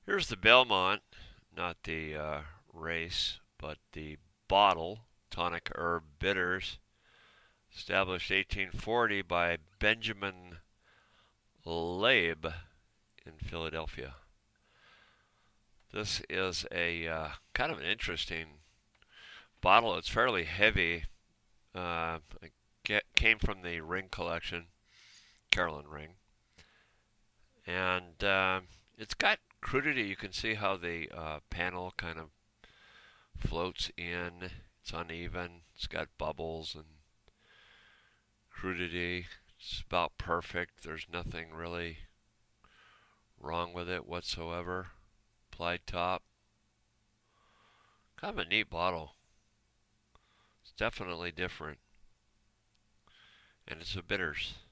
Here's the Belmont, not the race, but the bottle, tonic herb bitters, established 1840 by Benjamin Laib in Philadelphia. This is a kind of an interesting bottle. It's fairly heavy. It came from the Ring collection, Carolyn Ring, and it's got crudity. You can see how the panel kind of floats in. It's uneven. It's got bubbles and crudity. It's about perfect. There's nothing really wrong with it whatsoever. Applied top. Kind of a neat bottle. It's definitely different. And it's a bitters.